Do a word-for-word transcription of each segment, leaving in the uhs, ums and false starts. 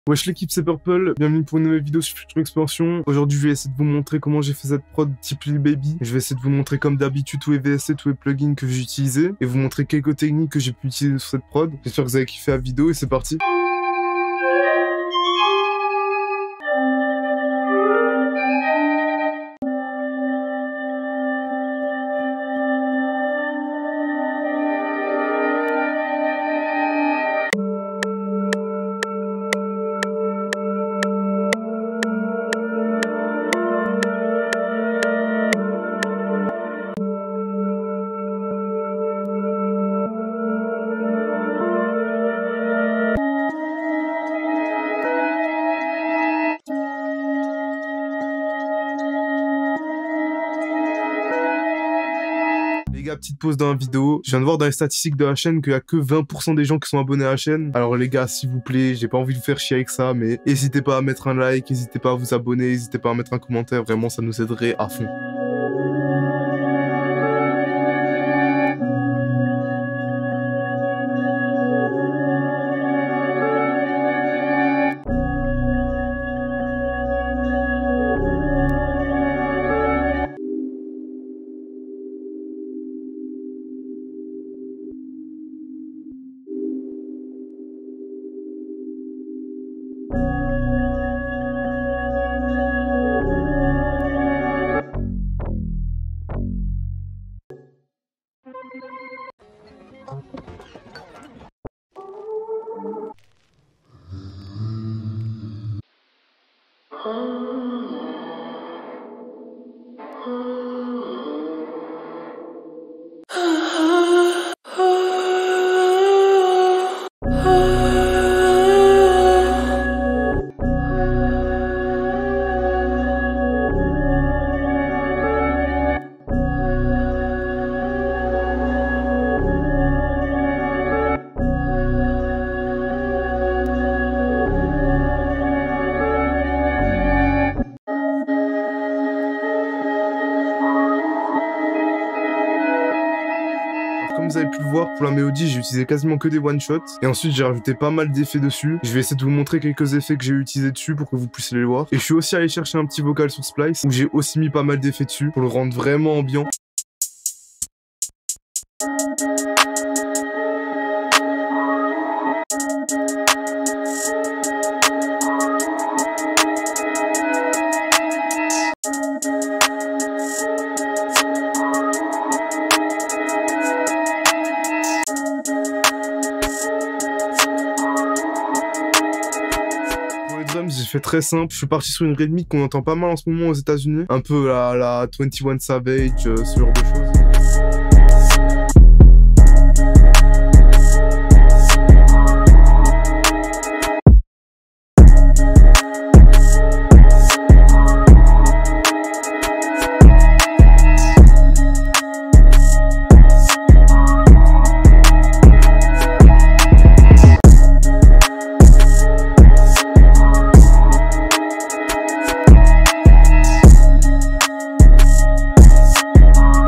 Wesh l'équipe, c'est Purple, bienvenue pour une nouvelle vidéo sur Future Expansion. Aujourd'hui je vais essayer de vous montrer comment j'ai fait cette prod type Lil Baby. Je vais essayer de vous montrer comme d'habitude tous les V S C, tous les plugins que j'ai utilisés et vous montrer quelques techniques que j'ai pu utiliser sur cette prod. J'espère que vous avez kiffé la vidéo et c'est parti. Les gars, petite pause dans la vidéo. Je viens de voir dans les statistiques de la chaîne qu'il y a que vingt pour cent des gens qui sont abonnés à la chaîne. Alors les gars, s'il vous plaît, j'ai pas envie de vous faire chier avec ça, mais n'hésitez pas à mettre un like, n'hésitez pas à vous abonner, n'hésitez pas à mettre un commentaire. Vraiment, ça nous aiderait à fond. Comme vous avez pu le voir, pour la mélodie, j'ai utilisé quasiment que des one-shots. Et ensuite, j'ai rajouté pas mal d'effets dessus. Je vais essayer de vous montrer quelques effets que j'ai utilisés dessus pour que vous puissiez les voir. Et je suis aussi allé chercher un petit vocal sur Splice, où j'ai aussi mis pas mal d'effets dessus, pour le rendre vraiment ambiant. J'ai fait très simple, je suis parti sur une rythmique qu'on entend pas mal en ce moment aux États-Unis, un peu la, la vingt et un Savage, euh, ce genre de choses.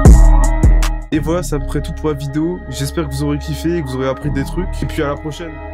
Et voilà, c'est à peu près tout pour la vidéo. J'espère que vous aurez kiffé et que vous aurez appris des trucs. Et puis à la prochaine.